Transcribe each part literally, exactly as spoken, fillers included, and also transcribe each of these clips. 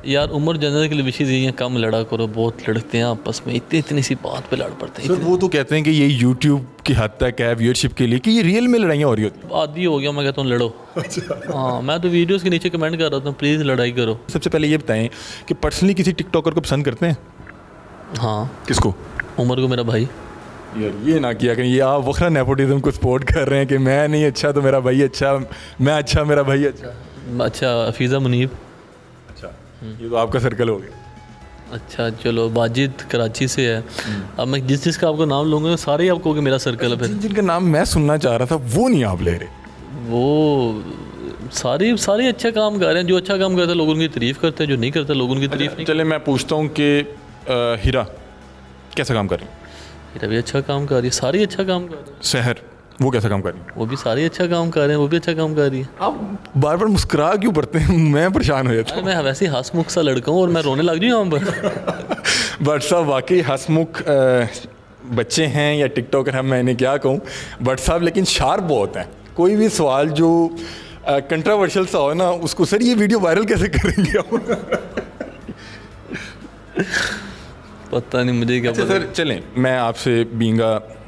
यार उमर जनरल के लिए विशेष यही है, कम लड़ा करो, बहुत लड़ते हैं आपस में, इतनी इतनी सी बात पे लड़ पड़ते हैं। सर वो तो कहते हैं कि ये यूट्यूब की हद तक है व्यूअरशिप के लिए, कि ये रियल में लड़ाइयाँ हो रही होती हैं। आदि हो गया, मैं कहता हूँ लड़ो। हाँ, मैं तो वीडियोस के नीचे कमेंट कर रहा था, प्लीज़ लड़ाई करो। सबसे पहले ये बताएं कि पर्सनली किसी टिकटॉकर को पसंद करते हैं? हाँ। किसको? उमर को, मेरा भाई। यार ये ना किया करें, ये आप वखरा नेपोटिज्म को सपोर्ट कर रहे हैं कि मैं नहीं अच्छा तो मेरा भाई अच्छा, मैं अच्छा मेरा भाई अच्छा। अच्छा, हफीज़ा मुनीब। अच्छा, ये तो आपका सर्कल हो गया। अच्छा चलो, बाजिद कराची से है। अब मैं जिस जिसका आपको नाम लूँगा सारे ही आपको कि मेरा सर्कल है। फिर जिन जिनका नाम मैं सुनना चाह रहा था वो नहीं आप ले रहे। वो सारे सारे अच्छा काम कर रहे हैं। जो अच्छा काम करते हैं लोग उनकी तारीफ़ करते हैं, जो नहीं करते लोग उनकी तारीफ़ नहीं। चले मैं पूछता हूँ कि हीरा कैसा काम कर रही है? हीरा भी अच्छा काम कर रही है, सारे अच्छा काम कर रहे हैं। शहर वो कैसा काम कर रही है? वो भी सारे अच्छा काम कर रहे हैं, वो भी अच्छा काम कर रही है। आप बार बार मुस्कुरा क्यों पड़ते हैं? मैं परेशान हो जाता हूँ। मैं वैसे ही हंसमुख सा लड़का हूँ और मैं रोने लग जाऊँ यहाँ पर। बट साहब वाकई हंसमुख बच्चे हैं या टिकटॉकर हैं, मैं इन्हें क्या कहूँ बट साहब, लेकिन शार्प बहुत हैं। कोई भी सवाल जो कंट्रोवर्शियल सा हो ना, उसको सर ये वीडियो वायरल कैसे करेंगे आप? पता नहीं मुझे क्या। अच्छा सर चलें, मैं आपसे बींगा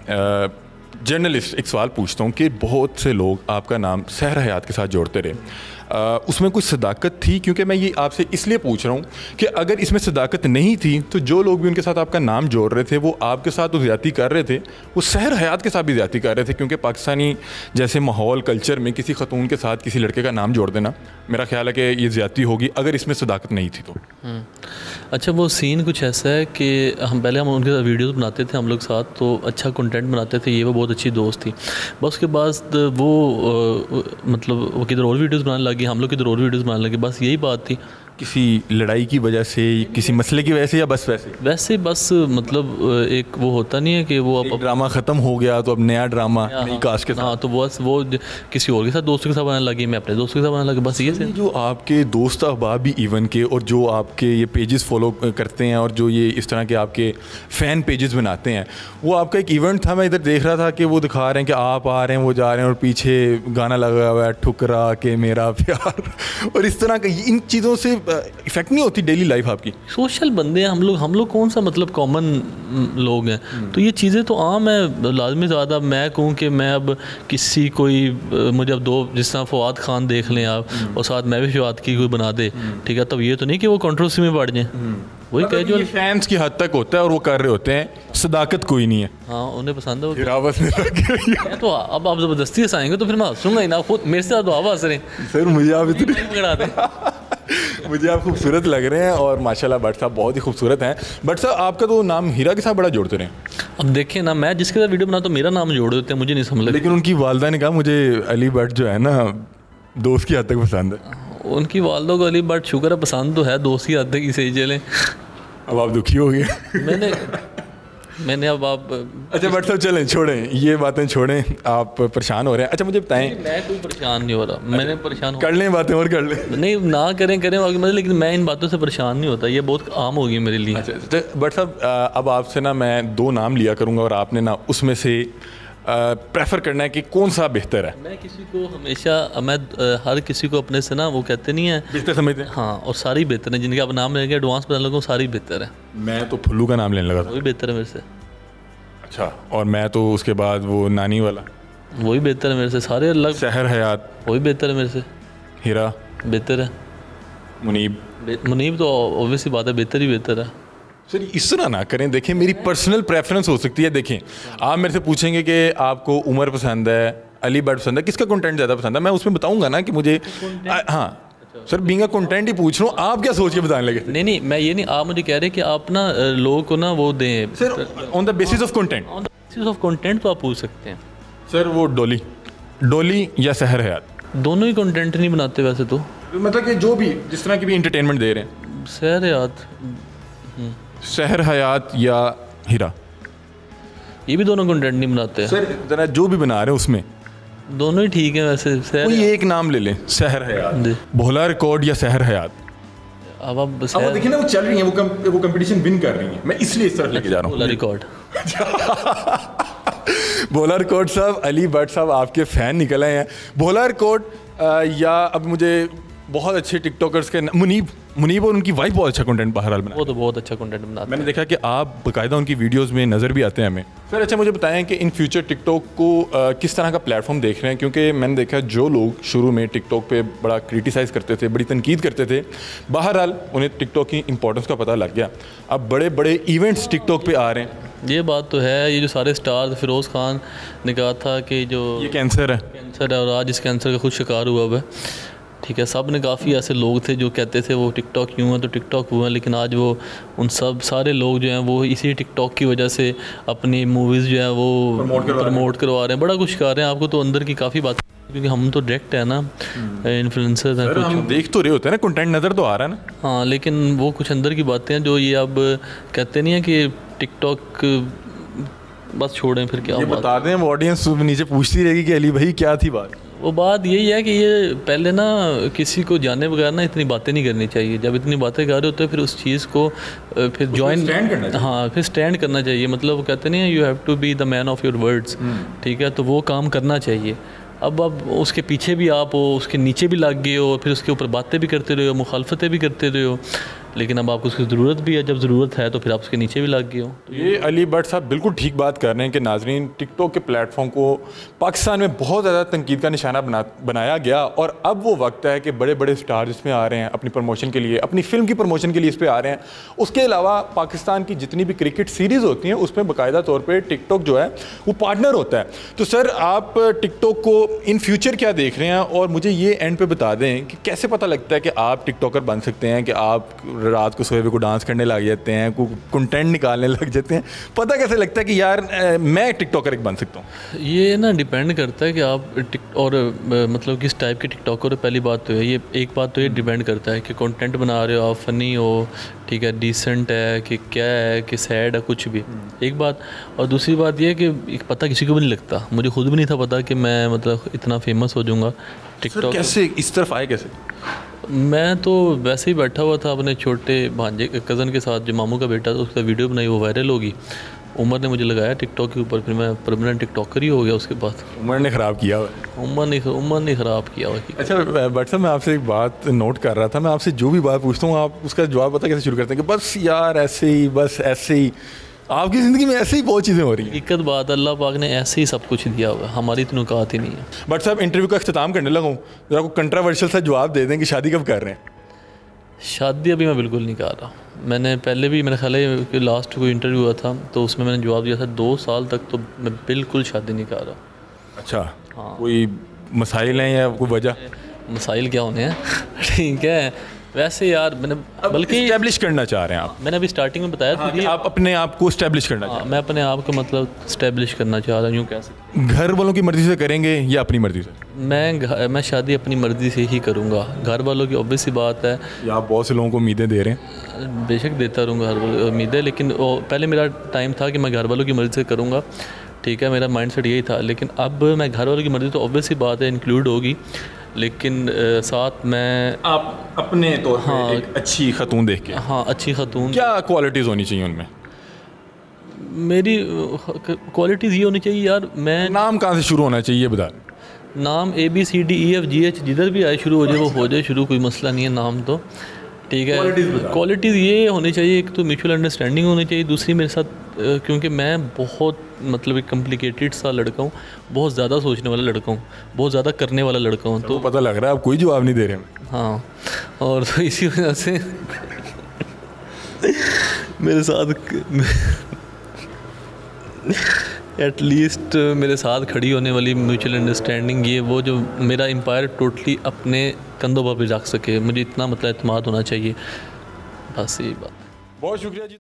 जर्नलिस्ट एक सवाल पूछता हूँ कि बहुत से लोग आपका नाम सहर हयात के साथ जोड़ते रहे, आ, उसमें कुछ सदाकत थी? क्योंकि मैं ये आपसे इसलिए पूछ रहा हूँ कि अगर इसमें सदाकत नहीं थी तो जो लोग भी उनके साथ आपका नाम जोड़ रहे थे वो आपके साथ तो ज़्यादती कर रहे थे, वो सहर हयात के साथ भी ज़्यादती कर रहे थे। क्योंकि पाकिस्तानी जैसे माहौल कल्चर में किसी खतून के साथ किसी लड़के का नाम जोड़ देना, मेरा ख्याल है कि ये ज़्यादती होगी अगर इसमें सदाकत नहीं थी तो। अच्छा, वो सीन कुछ ऐसा है कि हम पहले हम उनके साथ वीडियोस बनाते थे हम लोग साथ, तो अच्छा कंटेंट बनाते थे, ये वो बहुत अच्छी दोस्त थी। बस उसके बाद वो आ, मतलब वो किधर और वीडियोस बनाने लगी, हम लोग किधर और वीडियोस बनाने लगे, बस यही बात थी। किसी लड़ाई की वजह से, किसी मसले की वजह से, या बस वैसे वैसे बस मतलब एक वो होता नहीं है कि वो अब ड्रामा ख़त्म हो गया तो अब नया ड्रामा नई कास्ट के साथ। हाँ, तो बस वो किसी और के साथ दोस्तों के साथ बनाने लगी, मैं अपने दोस्तों के साथ बनाने लगा, बस ये से। जो आपके दोस्त अहबाब भी इवन के और जो आपके ये पेजेस फॉलो करते हैं और जो ये इस तरह के आपके फ़ैन पेजेस बनाते हैं, वो आपका एक इवेंट था, मैं इधर देख रहा था कि वो दिखा रहे हैं कि आप आ रहे हैं, वो जा रहे हैं और पीछे गाना लगा हुआ है ठुकरा के मेरा प्यार और इस तरह का। इन चीज़ों से इफेक्ट नहीं होती डेली लाइफ आपकी? सोशल बंदे हैं हम लोग, हम लोग कौन सा मतलब कॉमन लोग हैं, तो ये चीज़ें तो आम है। लाजमी ज़्यादा मैं कहूँ कि मैं अब किसी कोई मुझे अब दो जिस तरह फवाद खान देख लें आप और साथ मैं भी फवाद की कोई बना दे, ठीक है, तब ये तो नहीं कि वो कंट्रोवर्सी में बढ़ जाए। वही कैजुअल फैंस की हद तक होता है और वो कर रहे होते हैं, सदाकत कोई नहीं है। हाँ, उन्हें पसंद है गिरावत में तो अब आप ज़बरदस्ती हंसाएंगे तो फिर मैं हंसूंगा ही ना, खुद मेरे से तो आप हंस रहे हैं। सर मुझे आप इतनी पकड़ा दें। मुझे आप खूबसूरत लग रहे हैं और माशाल्लाह भट्ट साहब बहुत ही खूबसूरत हैं। भट्ट साहब आपका तो नाम हीरा के साथ बड़ा जोड़ते रहे। अब देखें ना, मैं जिसके साथ वीडियो बनाता हूँ मेरा नाम जोड़ देते हैं, मुझे नहीं समझ। लेकिन उनकी वालदा ने कहा मुझे अली भट्ट जो है ना दोस्त की हद तक पसंद है। उनकी वालदा को अली भट्ट शुक्र है पसंद तो है, दोस्त की हद तक ही सही चले। अब आप दुखी हो गए। मैंने मैंने अब आप अच्छा भट्ट साहब चलें, छोड़ें ये बातें, छोड़ें, आप परेशान हो रहे हैं। अच्छा मुझे बताएं। मैं कोई परेशान नहीं हो रहा। अच्छा, मैंने परेशान कर लें बातें और कर लें, नहीं ना करें करें मतलब, लेकिन मैं इन बातों से परेशान नहीं होता, ये बहुत आम हो गई मेरे लिए। अच्छा भट्ट साहब, अब आपसे ना मैं दो नाम लिया करूँगा और आपने ना उसमें से प्रेफर करना है कि कौन सा बेहतर है। मैं किसी को हमेशा मैं हर किसी को अपने से ना वो कहते नहीं है बेहतर समझते हैं। हाँ, और सारी बेहतर है, जिनके आप नाम लेंगे एडवांस बता लगूँ सारी बेहतर है। मैं तो फुल्लू का नाम लेने लगा था। वही बेहतर है मेरे से। अच्छा, और मैं तो उसके बाद वो नानी वाला, वही बेहतर है मेरे से। सारे अलग। सहर हयात, वही बेहतर है मेरे से। हीरा बेहतर है। मुनीब, मुनीब तो ऑब्वियसली बात है, बेहतर ही बेहतर है। सर इस तरह ना करें, देखें मेरी पर्सनल प्रेफरेंस हो सकती है। देखें आप मेरे से पूछेंगे कि आपको उमर पसंद है, अली भट्ट पसंद है, किसका कंटेंट ज़्यादा पसंद है, मैं उसमें बताऊंगा ना कि मुझे आ, हाँ सर बींगा कंटेंट ही पूछ रहा हूँ, आप क्या सोच के बताने लगे? नहीं नहीं, मैं ये नहीं, आप मुझे कह रहे कि आप ना लोगों को ना वो दें sir on the basis of content. On the basis of content तो आप पूछ सकते हैं। सर वो डोली डोली या सहर हयात, दोनों ही कंटेंट नहीं बनाते वैसे तो, मतलब कि जो भी जिस तरह की भी इंटरटेनमेंट दे रहे हैं। सहर हयात, सहर हयात या हीरा, ये भी दोनों कंटेंट नहीं बनाते सर। जरा जो भी बना रहे हैं उसमें दोनों ही ठीक है वैसे। कोई एक नाम ले लें, सहर हयात, भोला रिकॉर्ड या सहर हयात। अब आप अब देखिए ना वो चल रही हैं, वो कम, वो कंपटीशन विन कर रही हैं, मैं इसलिए इस तरफ लेके जा रहा हूँ। भोला रिकॉर्ड भोला रिकॉर्ड साहब, अली भट्ट साहब आपके फ़ैन निकल आए हैं। भोला रिकॉर्ड या अब मुझे बहुत अच्छे टिकटॉकर्स के मुनीब मुनीब और उनकी वाइफ बहुत अच्छा कंटेंट बहरहाल बना, वो तो बहुत अच्छा कंटेंट बनाते मैंने देखा कि आप बाकायदा उनकी वीडियोस में नज़र भी आते हैं हमें। सर अच्छा मुझे बताएं कि इन फ्यूचर टिकटॉक को आ, किस तरह का प्लेटफॉर्म देख रहे हैं, क्योंकि मैंने देखा जो लोग शुरू में टिकटॉक पे बड़ा क्रिटिसाइज़ करते थे, बड़ी तनकीद करते थे, बहरहाल उन्हें टिकटॉक की इंपॉर्टेंस का पता लग गया। अब बड़े बड़े इवेंट्स टिकटॉक पे आ रहे हैं। ये बात तो है, ये जो सारे स्टार, फिरोज़ खान ने कहा था कि जो ये कैंसर है कैंसर है और आज इस कैंसर का खुद शिकार हुआ हुआ है, ठीक है। सब ने काफ़ी ऐसे लोग थे जो कहते थे वो टिकटॉक क्यों है तो टिकटॉक हुआ, लेकिन आज वो उन सब सारे लोग जो हैं वो इसी टिकटॉक की वजह से अपनी मूवीज़ जो है वो प्रमोट करवा रहे हैं, बड़ा कुछ कर रहे हैं। आपको तो अंदर की काफ़ी बात, क्योंकि हम तो डायरेक्ट है ना, इन्फ्लुएंसर्स हैं, कुछ हम देख तो रहे होते हैं ना, कंटेंट नज़र तो आ रहा है ना। हाँ, लेकिन वो कुछ अंदर की बातें हैं जो ये अब कहते नहीं है कि टिकटॉक बस छोड़ें फिर क्या ये बात। बता दें, वो ऑडियंस नीचे पूछती रहेगी कि अली भाई क्या थी बात। वो बात यही है कि ये पहले ना किसी को जाने बगैर ना इतनी बातें नहीं करनी चाहिए। जब इतनी बातें कर रहे होते हैं फिर उस चीज़ को फिर ज्वाइन, हाँ फिर स्टैंड करना चाहिए। मतलब वो कहते नहीं है you have to be the man of your words, ठीक है, तो वो काम करना चाहिए। अब अब उसके पीछे भी आप हो, उसके नीचे भी लग गए हो, फिर उसके ऊपर बातें भी करते रहे हो, मुखालफतें भी करते रहे हो, लेकिन अब आपको उसकी ज़रूरत भी है, जब ज़रूरत है तो फिर आप उसके नीचे भी लग गए हो। ये अली भट्ट साहब बिल्कुल ठीक बात कर रहे हैं कि नाजरीन टिकटॉक के प्लेटफॉर्म को पाकिस्तान में बहुत ज़्यादा तनकीद का निशाना बना बनाया गया, और अब वो वक्त है कि बड़े बड़े स्टार इसमें आ रहे हैं अपनी प्रमोशन के लिए, अपनी फिल्म की प्रमोशन के लिए इस पर आ रहे हैं। उसके अलावा पाकिस्तान की जितनी भी क्रिकेट सीरीज़ होती हैं उसमें बाकायदा तौर पर टिकटॉक जो है वो पार्टनर होता है। तो सर आप टिकटॉक को इन फ्यूचर क्या देख रहे हैं, और मुझे ये एंड पे बता दें कि कैसे पता लगता है कि आप टिकटॉकर बन सकते हैं, कि आप रात को सोए हुए को डांस करने लग जाते हैं, को कंटेंट निकालने लग जाते हैं, पता कैसे लगता है कि यार ए, मैं टिकटॉकर एक बन सकता हूँ? ये ना डिपेंड करता है कि आप टिक और मतलब किस टाइप के टिकटॉकर हो। पहली बात तो है ये, एक बात तो ये डिपेंड करता है कि कंटेंट बना रहे हो आप, फ़नी हो, ठीक है, डिसेंट है कि क्या है, कि सैड है, कुछ भी एक बात। और दूसरी बात ये है कि पता किसी को भी नहीं लगता, मुझे खुद भी नहीं था पता कि मैं मतलब इतना फेमस हो जाऊँगा टिकटॉक। कैसे इस तरफ आए कैसे? मैं तो वैसे ही बैठा हुआ था अपने छोटे भांजे कज़न के साथ, जो मामू का बेटा था, उसका वीडियो बनाई, वो वायरल होगी। उमर ने मुझे लगाया टिकटॉक के ऊपर, फिर मैं परमानेंट टिकटॉकर ही हो गया उसके बाद। उमर ने ख़राब किया हुआ? उमर ने उमर ने ख़राब किया हुआ। अच्छा बट साहब मैं आपसे एक बात नोट कर रहा था, मैं आपसे जो भी बात पूछता हूँ आप उसका जवाब पता कैसे शुरू करते हैं कि बस यार ऐसे ही, बस ऐसे ही। आपकी ज़िंदगी में ऐसे ही बहुत चीज़ें हो रही हैं। दिक्कत बात, अल्लाह पाक ने ऐसे ही सब कुछ दिया हुआ है, हमारी तो नुकात ही नहीं है। बट साहब इंटरव्यू का अख्ताम करने लगा हूँ, जरा को कंट्रावर्शियल सा जवाब दे दें कि शादी कब कर रहे हैं? शादी अभी मैं बिल्कुल नहीं कर रहा। मैंने पहले भी, मेरा ख्याल है कि लास्ट कोई इंटरव्यू हुआ था तो उसमें मैंने जवाब दिया था दो साल तक तो मैं बिल्कुल शादी नहीं कर रहा। अच्छा, हाँ। कोई मसाइल हैं या कोई वजह? मसाइल क्या होने हैं ठीक है, वैसे यार मैंने बल्कि इस्टेब्लिश करना चाह रहे हैं आप? मैंने अभी स्टार्टिंग में बताया था कि आप अपने आप को इस्टेब्लिश करना हाँ, चाह मैं अपने आप को मतलब इस्टेब्लिश करना चाह रहा हूँ, यूँ कह सकते हैं। घर वालों की मर्ज़ी से करेंगे या अपनी मर्ज़ी से? मैं मैं शादी अपनी मर्ज़ी से ही करूँगा। घर वालों की ऑब्वियस सी बात है, या आप बहुत से लोगों को उम्मीदें दे रहे हैं? बेशक देता रहूँगा घर वालों उम्मीदें, लेकिन पहले मेरा टाइम था कि मैं घर वालों की मर्ज़ी से करूँगा, ठीक है, मेरा माइंडसेट यही था। लेकिन अब मैं घर वालों की मर्ज़ी तो ऑब्वियस सी बात है इंक्लूड होगी, लेकिन आ, साथ मैं आप अपने तौर पे हाँ, एक अच्छी खतून देख के, हाँ अच्छी खतून, क्या क्वालिटीज़ होनी चाहिए उनमें? मेरी क्वालिटीज़ ये होनी चाहिए यार, मैं नाम कहाँ से शुरू होना चाहिए ये बता? नाम A B C D E F G H जिधर भी आए शुरू हो जाए वो हो जाए शुरू, कोई मसला नहीं है नाम तो, ठीक है। क्वालिटीज़ ये होनी चाहिए, एक तो म्यूचुअल अंडरस्टैंडिंग होनी चाहिए, दूसरी मेरे साथ क्योंकि मैं बहुत मतलब एक कॉम्प्लिकेटेड सा लड़का हूँ, बहुत ज़्यादा सोचने वाला लड़का हूँ, बहुत ज़्यादा करने वाला लड़का हूँ, तो पता लग रहा है आप कोई जवाब नहीं दे रहे हैं। हाँ, और तो इसी वजह से मेरे साथ एटलीस्ट मेरे साथ खड़ी होने वाली म्यूचुअल अंडरस्टैंडिंग, ये वो जो मेरा एम्पायर टोटली अपने कंधों पर भी रख सके, मुझे इतना मतलब एतमाद होना चाहिए, बस यही बात। बहुत शुक्रिया जी।